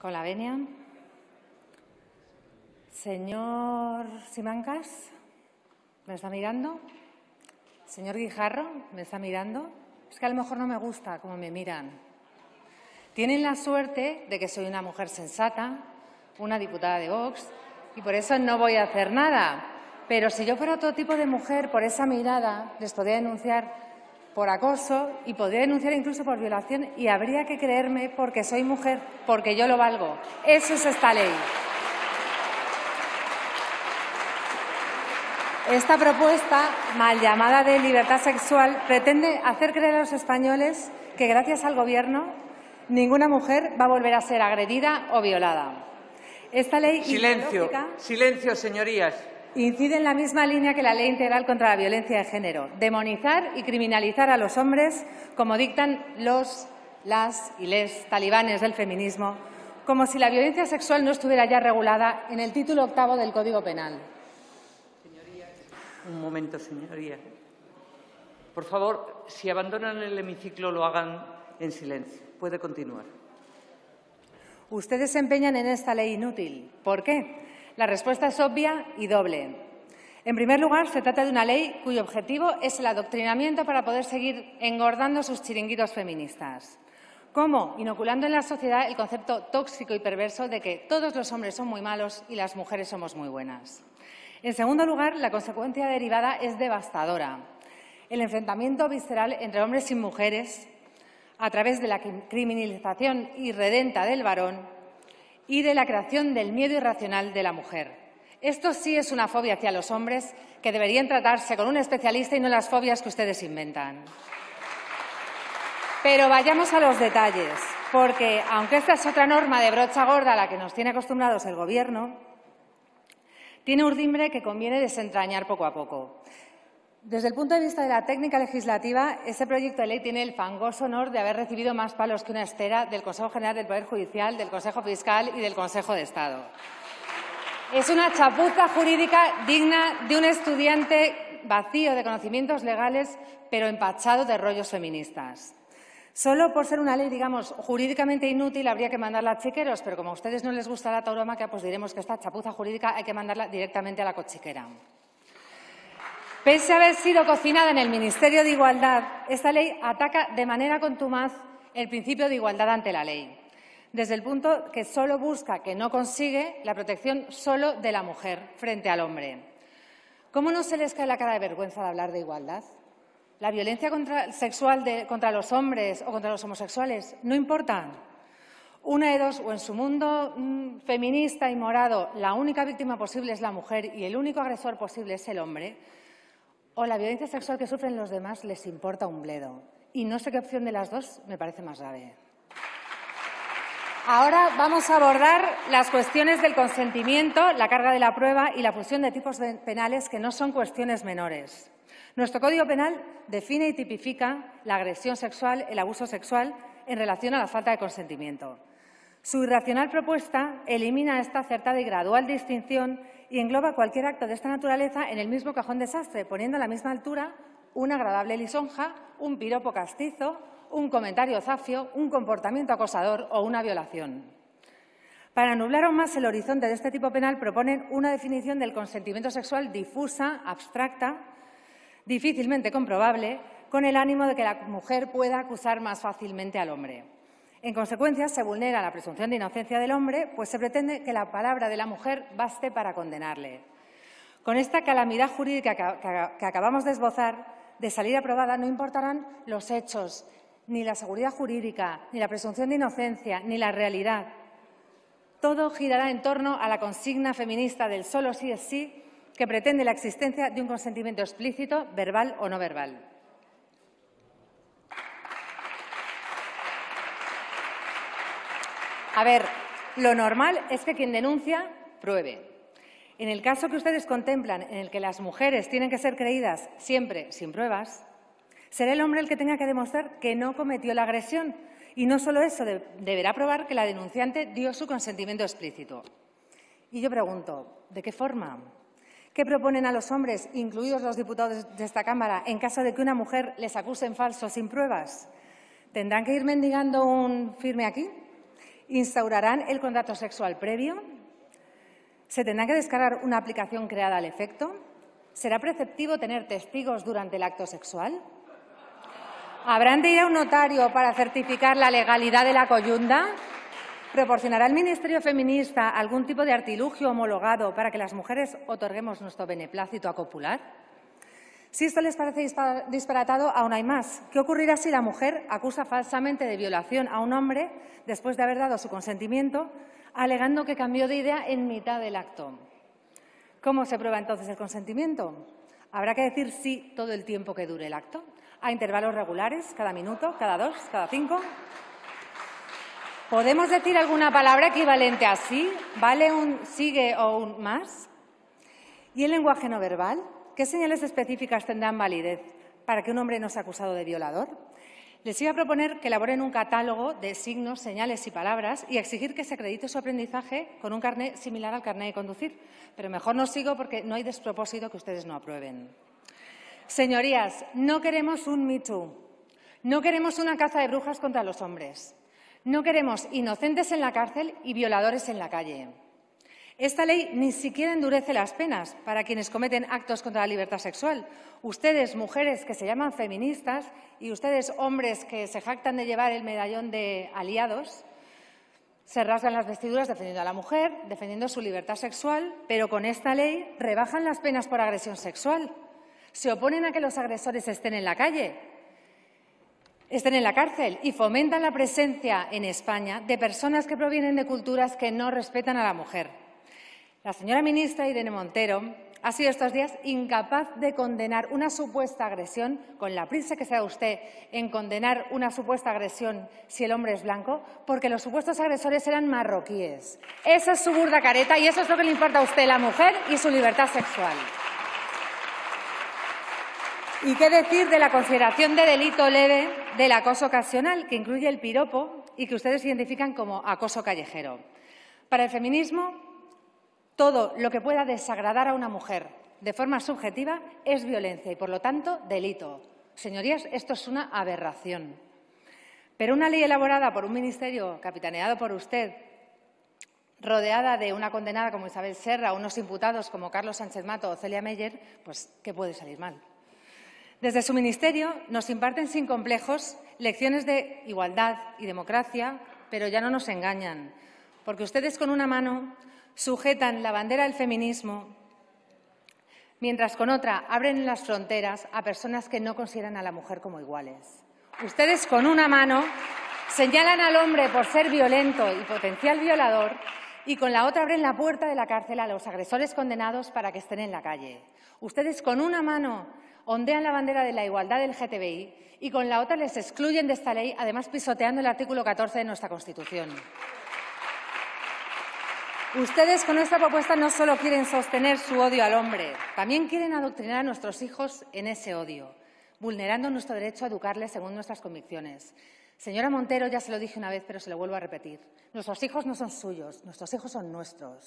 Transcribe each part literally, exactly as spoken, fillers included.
Con la venia. Señor Simancas, ¿me está mirando? Señor Guijarro, ¿me está mirando? Es que a lo mejor no me gusta cómo me miran. Tienen la suerte de que soy una mujer sensata, una diputada de Vox, y por eso no voy a hacer nada. Pero si yo fuera otro tipo de mujer, por esa mirada, les podría denunciar por acoso y podría denunciar incluso por violación, y habría que creerme porque soy mujer, porque yo lo valgo. Eso es esta ley. Esta propuesta, mal llamada de libertad sexual, pretende hacer creer a los españoles que gracias al Gobierno ninguna mujer va a volver a ser agredida o violada. Esta ley Silencio, silencio, señorías. Incide en la misma línea que la Ley Integral contra la Violencia de Género, demonizar y criminalizar a los hombres, como dictan los, las y les talibanes del feminismo, como si la violencia sexual no estuviera ya regulada en el título octavo del Código Penal. Señorías, un momento, señoría. Por favor, si abandonan el hemiciclo, lo hagan en silencio. Puede continuar. Ustedes se empeñan en esta ley inútil. ¿Por qué? La respuesta es obvia y doble. En primer lugar, se trata de una ley cuyo objetivo es el adoctrinamiento para poder seguir engordando sus chiringuitos feministas. ¿Cómo? Inoculando en la sociedad el concepto tóxico y perverso de que todos los hombres son muy malos y las mujeres somos muy buenas. En segundo lugar, la consecuencia derivada es devastadora. El enfrentamiento visceral entre hombres y mujeres a través de la criminalización irredenta del varón y de la creación del miedo irracional de la mujer. Esto sí es una fobia hacia los hombres que deberían tratarse con un especialista y no las fobias que ustedes inventan. Pero vayamos a los detalles, porque aunque esta es otra norma de brocha gorda a la que nos tiene acostumbrados el Gobierno, tiene urdimbre que conviene desentrañar poco a poco. Desde el punto de vista de la técnica legislativa, este proyecto de ley tiene el fangoso honor de haber recibido más palos que una estera del Consejo General del Poder Judicial, del Consejo Fiscal y del Consejo de Estado. Es una chapuza jurídica digna de un estudiante vacío de conocimientos legales, pero empachado de rollos feministas. Solo por ser una ley, digamos, jurídicamente inútil habría que mandarla a chiqueros, pero como a ustedes no les gusta la tauromaquia, pues diremos que esta chapuza jurídica hay que mandarla directamente a la cochiquera. Pese a haber sido cocinada en el Ministerio de Igualdad, esta ley ataca de manera contumaz el principio de igualdad ante la ley, desde el punto que solo busca, que no consigue, la protección solo de la mujer frente al hombre. ¿Cómo no se les cae la cara de vergüenza de hablar de igualdad? La violencia contra, sexual de, contra los hombres o contra los homosexuales no importa. Una de dos, o en su mundo mmm, feminista y morado la única víctima posible es la mujer y el único agresor posible es el hombre, o la violencia sexual que sufren los demás les importa un bledo. Y no sé qué opción de las dos me parece más grave. Ahora vamos a abordar las cuestiones del consentimiento, la carga de la prueba y la fusión de tipos penales, que no son cuestiones menores. Nuestro Código Penal define y tipifica la agresión sexual, el abuso sexual, en relación a la falta de consentimiento. Su irracional propuesta elimina esta acertada y gradual distinción y engloba cualquier acto de esta naturaleza en el mismo cajón desastre, poniendo a la misma altura una agradable lisonja, un piropo castizo, un comentario zafio, un comportamiento acosador o una violación. Para nublar aún más el horizonte de este tipo penal, proponen una definición del consentimiento sexual difusa, abstracta, difícilmente comprobable, con el ánimo de que la mujer pueda acusar más fácilmente al hombre. En consecuencia, se vulnera la presunción de inocencia del hombre, pues se pretende que la palabra de la mujer baste para condenarle. Con esta calamidad jurídica que acabamos de esbozar, de salir aprobada, no importarán los hechos, ni la seguridad jurídica, ni la presunción de inocencia, ni la realidad. Todo girará en torno a la consigna feminista del solo sí es sí, que pretende la existencia de un consentimiento explícito, verbal o no verbal. A ver, lo normal es que quien denuncia pruebe. En el caso que ustedes contemplan, en el que las mujeres tienen que ser creídas siempre sin pruebas, será el hombre el que tenga que demostrar que no cometió la agresión. Y no solo eso, de, deberá probar que la denunciante dio su consentimiento explícito. Y yo pregunto, ¿de qué forma? ¿Qué proponen a los hombres, incluidos los diputados de esta Cámara, en caso de que una mujer les acuse en falso sin pruebas? ¿Tendrán que ir mendigando un firme aquí? ¿Instaurarán el contrato sexual previo? ¿Se tendrá que descargar una aplicación creada al efecto? ¿Será preceptivo tener testigos durante el acto sexual? ¿Habrán de ir a un notario para certificar la legalidad de la coyunda? ¿Proporcionará el Ministerio Feminista algún tipo de artilugio homologado para que las mujeres otorguemos nuestro beneplácito a copular? Si esto les parece disparatado, aún hay más. ¿Qué ocurrirá si la mujer acusa falsamente de violación a un hombre después de haber dado su consentimiento, alegando que cambió de idea en mitad del acto? ¿Cómo se prueba entonces el consentimiento? ¿Habrá que decir sí todo el tiempo que dure el acto? ¿A intervalos regulares? ¿Cada minuto? ¿Cada dos? ¿Cada cinco? ¿Podemos decir alguna palabra equivalente a sí? ¿Vale un sigue o un más? ¿Y el lenguaje no verbal? ¿Qué señales específicas tendrán validez para que un hombre no sea acusado de violador? Les iba a proponer que elaboren un catálogo de signos, señales y palabras y exigir que se acredite su aprendizaje con un carné similar al carné de conducir. Pero mejor no sigo porque no hay despropósito que ustedes no aprueben. Señorías, no queremos un Me Too. No queremos una caza de brujas contra los hombres. No queremos inocentes en la cárcel y violadores en la calle. Esta ley ni siquiera endurece las penas para quienes cometen actos contra la libertad sexual. Ustedes, mujeres que se llaman feministas, y ustedes, hombres que se jactan de llevar el medallón de aliados, se rasgan las vestiduras defendiendo a la mujer, defendiendo su libertad sexual, pero con esta ley rebajan las penas por agresión sexual. Se oponen a que los agresores estén en la calle, estén en la cárcel y fomentan la presencia en España de personas que provienen de culturas que no respetan a la mujer. La señora ministra Irene Montero ha sido estos días incapaz de condenar una supuesta agresión, con la prisa que se da usted en condenar una supuesta agresión si el hombre es blanco, porque los supuestos agresores eran marroquíes. Esa es su burda careta y eso es lo que le importa a usted, la mujer y su libertad sexual. ¿Y qué decir de la consideración de delito leve del acoso ocasional, que incluye el piropo y que ustedes identifican como acoso callejero? Para el feminismo, todo lo que pueda desagradar a una mujer de forma subjetiva es violencia y, por lo tanto, delito. Señorías, esto es una aberración. Pero una ley elaborada por un ministerio capitaneado por usted, rodeada de una condenada como Isabel Serra, unos imputados como Carlos Sánchez Mato o Celia Meyer, pues, ¿qué puede salir mal? Desde su ministerio nos imparten sin complejos lecciones de igualdad y democracia, pero ya no nos engañan, porque ustedes con una mano sujetan la bandera del feminismo, mientras con otra abren las fronteras a personas que no consideran a la mujer como iguales. Ustedes con una mano señalan al hombre por ser violento y potencial violador y con la otra abren la puerta de la cárcel a los agresores condenados para que estén en la calle. Ustedes con una mano ondean la bandera de la igualdad del L G T B I y con la otra les excluyen de esta ley, además pisoteando el artículo catorce de nuestra Constitución. Ustedes con esta propuesta no solo quieren sostener su odio al hombre, también quieren adoctrinar a nuestros hijos en ese odio, vulnerando nuestro derecho a educarles según nuestras convicciones. Señora Montero, ya se lo dije una vez, pero se lo vuelvo a repetir. Nuestros hijos no son suyos, nuestros hijos son nuestros.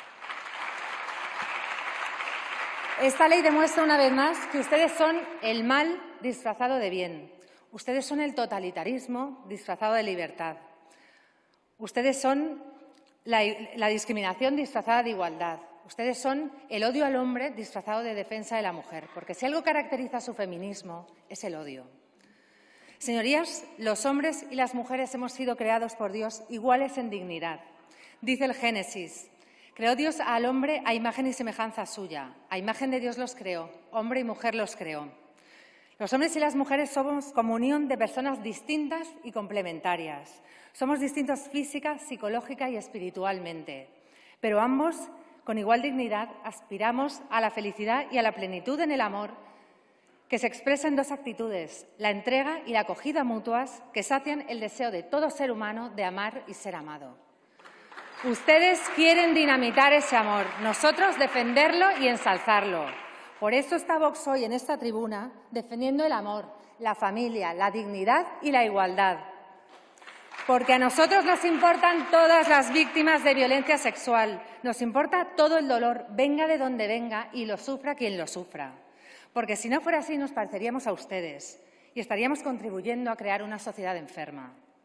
Esta ley demuestra una vez más que ustedes son el mal disfrazado de bien. Ustedes son el totalitarismo disfrazado de libertad. Ustedes son La, la discriminación disfrazada de igualdad. Ustedes son el odio al hombre disfrazado de defensa de la mujer, porque si algo caracteriza a su feminismo es el odio. Señorías, los hombres y las mujeres hemos sido creados por Dios iguales en dignidad. Dice el Génesis, creó Dios al hombre a imagen y semejanza suya. A imagen de Dios los creó, hombre y mujer los creó. Los hombres y las mujeres somos comunión de personas distintas y complementarias. Somos distintos física, psicológica y espiritualmente, pero ambos, con igual dignidad, aspiramos a la felicidad y a la plenitud en el amor, que se expresa en dos actitudes, la entrega y la acogida mutuas, que sacian el deseo de todo ser humano de amar y ser amado. Ustedes quieren dinamitar ese amor, nosotros defenderlo y ensalzarlo. Por eso está Vox hoy en esta tribuna defendiendo el amor, la familia, la dignidad y la igualdad. Porque a nosotros nos importan todas las víctimas de violencia sexual, nos importa todo el dolor, venga de donde venga y lo sufra quien lo sufra. Porque si no fuera así nos pareceríamos a ustedes y estaríamos contribuyendo a crear una sociedad enferma.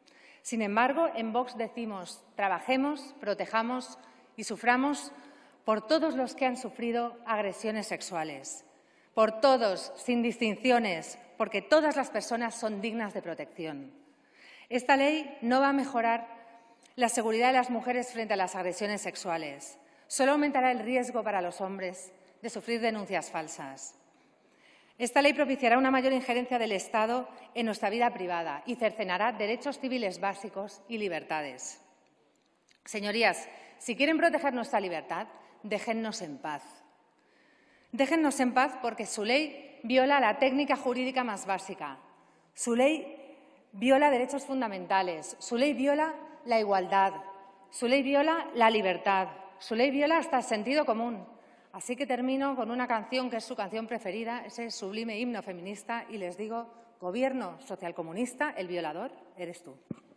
Sin embargo, en Vox decimos, trabajemos, protejamos y suframos por todos los que han sufrido agresiones sexuales, por todos, sin distinciones, porque todas las personas son dignas de protección. Esta ley no va a mejorar la seguridad de las mujeres frente a las agresiones sexuales. Solo aumentará el riesgo para los hombres de sufrir denuncias falsas. Esta ley propiciará una mayor injerencia del Estado en nuestra vida privada y cercenará derechos civiles básicos y libertades. Señorías, si quieren proteger nuestra libertad, déjennos en paz. Déjennos en paz porque su ley viola la técnica jurídica más básica. Su ley viola derechos fundamentales. Su ley viola la igualdad. Su ley viola la libertad. Su ley viola hasta el sentido común. Así que termino con una canción que es su canción preferida, ese sublime himno feminista, y les digo, Gobierno socialcomunista, el violador eres tú.